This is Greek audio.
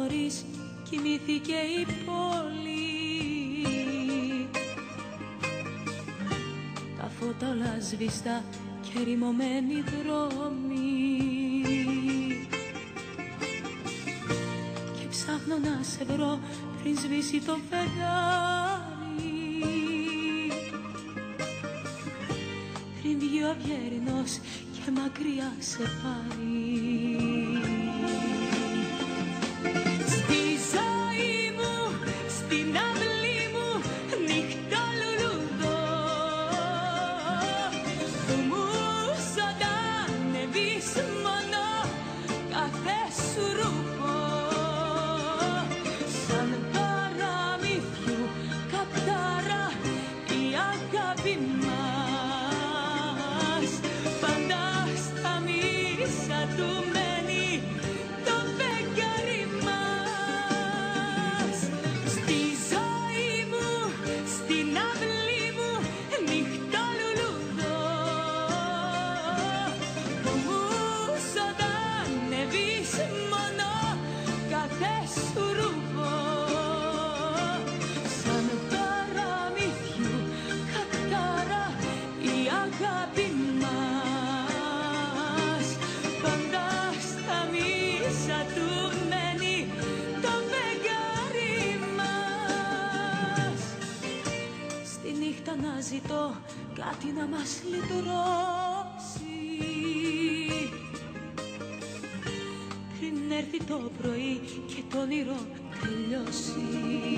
νωρίς κοιμήθηκε η πόλη. Τα φώτα όλα σβηστά και ρημωμένοι δρόμοι. Και ψάχνω να σε βρω πριν σβήσει το φεγγάρι, πριν βγει ο αυγερινός και μακριά σε πάρει. Στη ζωή μου, στην αυλή μου, νύχτα λουλούδω, που μου ζωντανεύεις μόνο κάθε σου ρούχο. Σαν παραμύθιου κατάρα η αγάπη μας, πάντα στα μίσα του μένει το φεγγάρι μας. Στη ζωή μου, στην αυλή μου, νύχτα λουλούδω, που μου ζωντανεύεις μόνο κάθε σου ρούχο. Σαν παραμύθιου κατάρα η αγάπη μας, πάντα στα μίσα του μένει το φεγγάρι μας. Στη νύχτα να ζητώ κάτι να μας λυτρώσει, πριν έρθει το πρωί και το όνειρο τελειώσει.